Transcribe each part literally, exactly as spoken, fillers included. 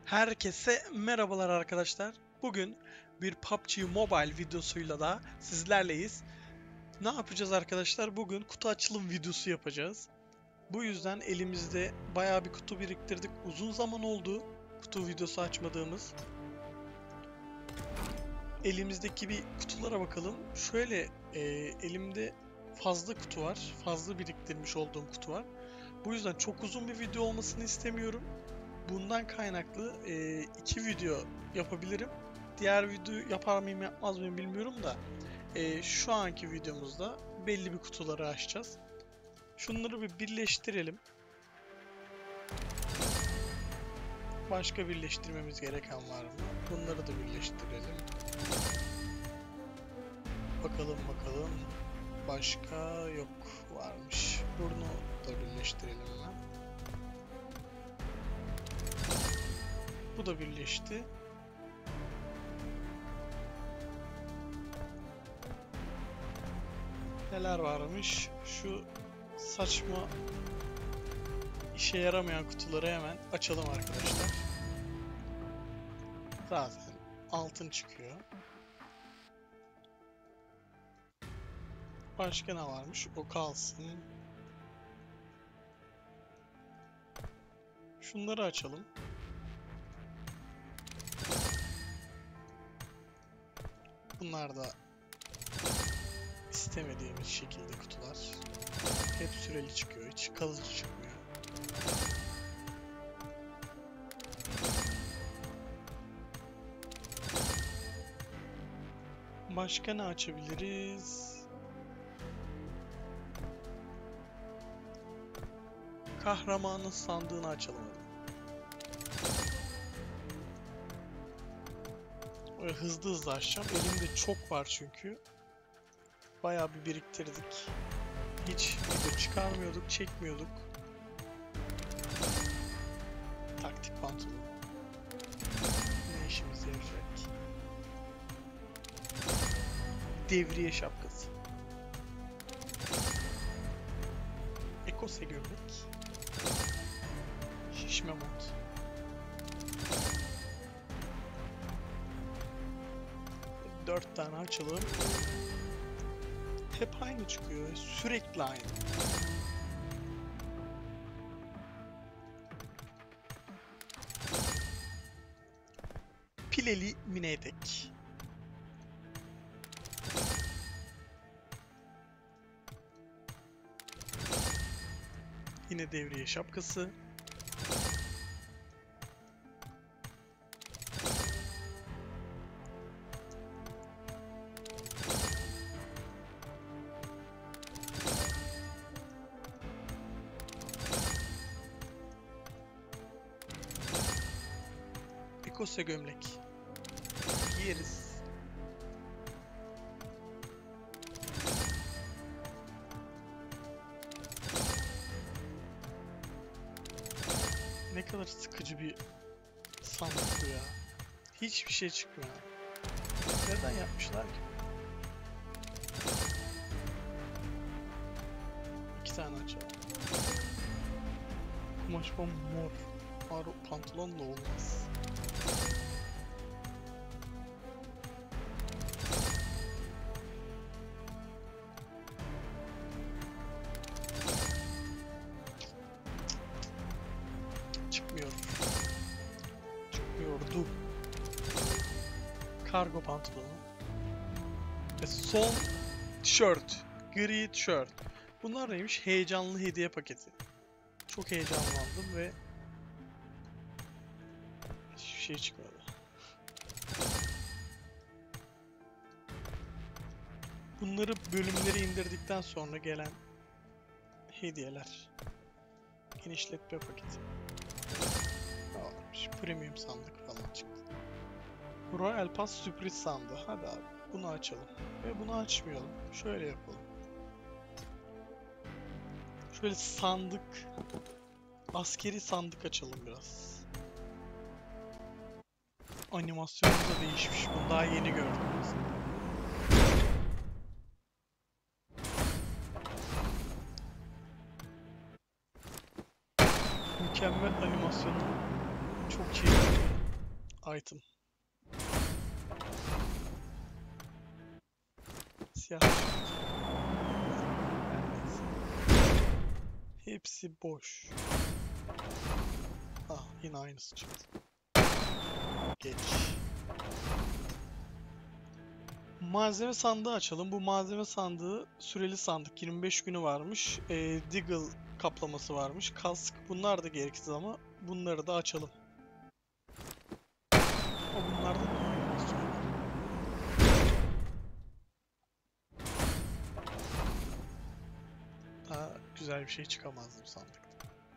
Herkese merhabalar arkadaşlar. Bugün bir P U B G Mobile videosuyla da sizlerleyiz. Ne yapacağız arkadaşlar? Bugün kutu açılım videosu yapacağız. Bu yüzden elimizde bayağı bir kutu biriktirdik. Uzun zaman oldu kutu videosu açmadığımız. Elimizdeki bir kutulara bakalım. Şöyle e, elimde fazla kutu var. Fazla biriktirmiş olduğum kutu var. Bu yüzden çok uzun bir video olmasını istemiyorum. Bundan kaynaklı e, iki video yapabilirim. Diğer video yapar mıyım yapmaz mıyım bilmiyorum da e, şu anki videomuzda belli bir kutuları açacağız. Şunları bir birleştirelim. Başka birleştirmemiz gereken var mı? Bunları da birleştirelim. Bakalım bakalım. Başka yok varmış. Bunu da birleştirelim hemen. Bu da birleşti. Neler varmış? Şu saçma işe yaramayan kutuları hemen açalım arkadaşlar. Zaten altın çıkıyor. Başka ne varmış? O kalsın. Şunları açalım. Bunlar da istemediğimiz şekilde kutular. Hep süreli çıkıyor. Hiç kalıcı çıkmıyor. Başka ne açabiliriz? Kahramanın sandığını açalım. Böyle hızlı hızlı açacağım. Elimde çok var çünkü. Bayağı bir biriktirdik. Hiç video çıkarmıyorduk, çekmiyorduk. Taktik pantolon. Ne işimize yarayacak? Devriye şapkası. Ekose gömlek. Şişme mont. Dört tane açalım. Hep aynı çıkıyor. Sürekli aynı. Pileli mini etek. Yine devriye şapkası. Ekose gömlek. Giyeriz. Ne kadar sıkıcı bir sandık bu ya. Hiçbir şey çıkmıyor. Neden yapmışlar ki? İki tane açalım. Kumaş mor. Mor pantolon da olmaz. Çıkmıyor. Çıkmıyordu. Kargo pantolonu. Ve son tişört. Gri tişört. Bunlar neymiş? Heyecanlı hediye paketi. Çok heyecanlandım ve hiçbir şey çıkmadı. Bunları bölümleri indirdikten sonra gelen hediyeler. Genişletme paketi. Varmış. Premium sandık falan çıktı. Royal Pass sürpriz sandığı. Hadi abi bunu açalım. Ve bunu açmayalım. Şöyle yapalım. Şöyle sandık. Askeri sandık açalım biraz. Animasyonu da değişmiş. Bunu daha yeni gördüm mesela. Mükemmel animasyonu. Çok keyifli. Item. Siyah. Her neyse. Hepsi boş. Ah, yine aynısı çıktı. Geç. Malzeme sandığı açalım. Bu malzeme sandığı süreli sandık. yirmi beş günü varmış. E, Deagle kaplaması varmış. Kask. Bunlar da gereksiz ama bunları da açalım. O bunlarda da mı animasyon var? Daha güzel bir şey çıkamazdı bu sandıkta.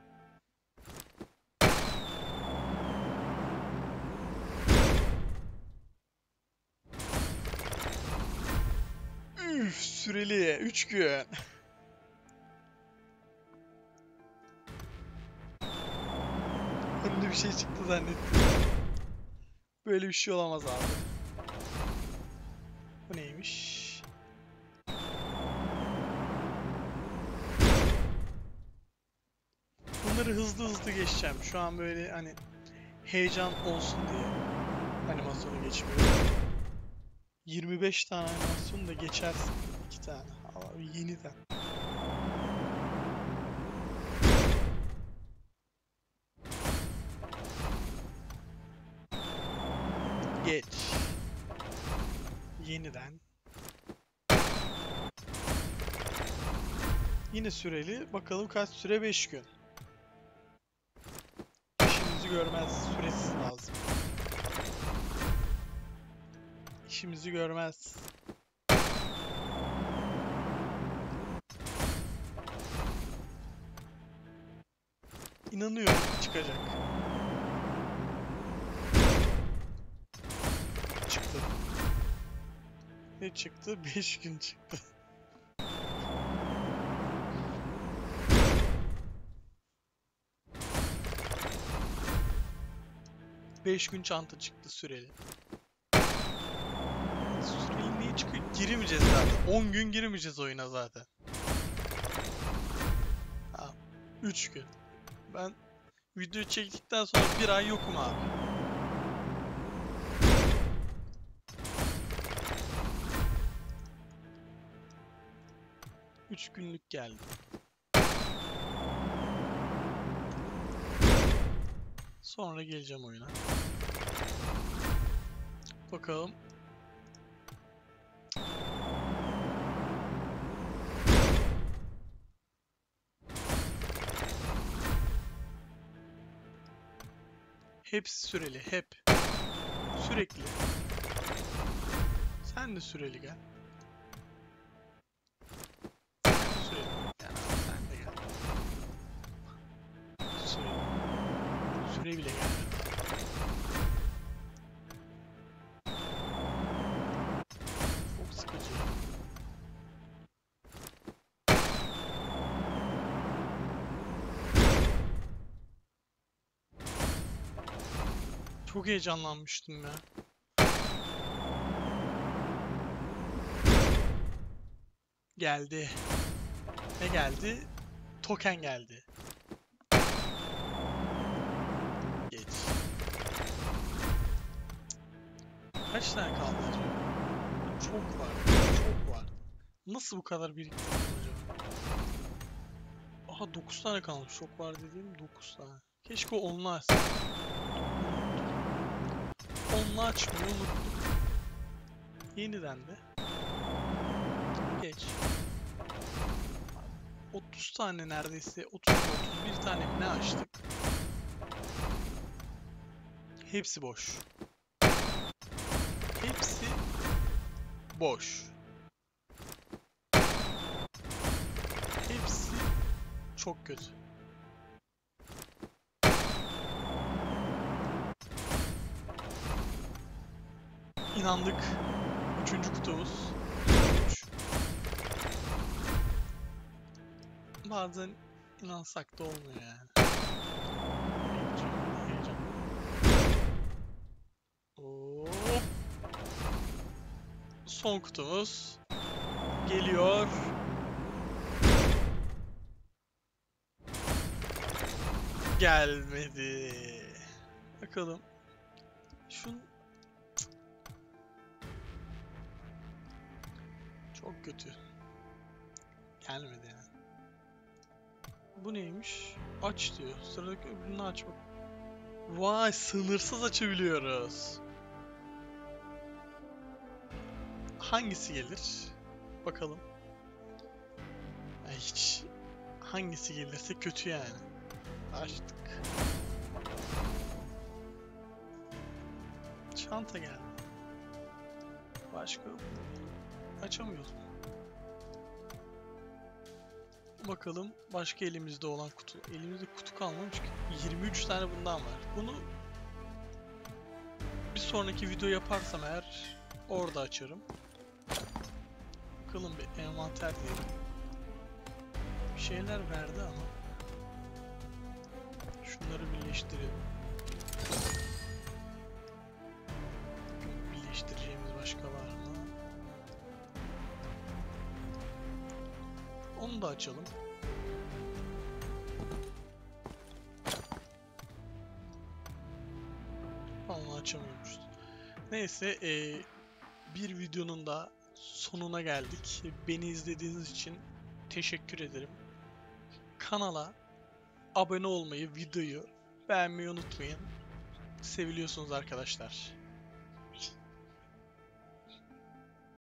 Üf, süreli üç gün. Önünde bir şey çıktı zannettim. Böyle bir şey olamaz abi. Bu neymiş? Bunları hızlı hızlı geçeceğim. Şu an böyle hani heyecan olsun diye animasyonu geçmiyorum. yirmi beş tane animasyon da geçersin. iki tane. Abi yeniden. Geç. Yeniden. Yine süreli. Bakalım kaç süre? beş gün. İşimizi görmez. Süresiz lazım. İşimizi görmez. İnanıyorum çıkacak. Çıktı. Ne çıktı? beş gün çıktı. beş gün çanta çıktı süreli. Süreli niye çıkıyor? Giremeyeceğiz zaten. on gün giremeyeceğiz oyuna zaten. Ha, üç gün. Ben video çektikten sonra bir ay yokum abi. üç günlük geldi. Sonra geleceğim oyuna. Bakalım. Hepsi süreli, hep. Sürekli. Sen de süreli gel. Sen de süreli. Gel abi, sen de gel. Süreli. Süre bile gelmedi. Çok sıkıcı. Çok heyecanlanmıştım ya. Geldi. Ne geldi? Token geldi. Geç. Kaç tane kaldı acaba? Çok var. Çok var. Nasıl bu kadar biriktirdim acaba? Aha dokuz tane kalmış. Çok var dediğim dokuz tane. Keşke o onlu açsam. Onlu açmayı unuttum. Yeniden de. Geç. otuz tane neredeyse. otuz otuz bir tane mi ne açtık? Hepsi boş. Hepsi boş. Hepsi çok kötü. İnandık. Üçüncü kutumuz. Üç. Bazen inansak da olmuyor yani. Heyecan, heyecan. Hop. Son kutumuz geliyor. Gelmedi. Bakalım. Şun çok kötü. Gelmedi yani. Bu neymiş? Aç diyor. Sıradaki öbürünü aç bak. Vay, sınırsız açabiliyoruz. Hangisi gelir? Bakalım. Ya hiç hangisi gelirse kötü yani. Açtık. Çanta geldi. Başka yok mu? Açamıyoruz. Bakalım başka elimizde olan kutu. Elimizde kutu kalmamış ki. yirmi üç tane bundan var. Bunu bir sonraki video yaparsam eğer orada açarım. Bakalım bir envanter diyelim. Bir şeyler verdi ama. Şunları birleştirelim. Birleştireceğimiz başka var mı? Onu da açalım. Onu açamıyormuşuz. Neyse, ee, bir videonun da sonuna geldik. Beni izlediğiniz için teşekkür ederim. Kanala abone olmayı, videoyu beğenmeyi unutmayın. Seviliyorsunuz arkadaşlar.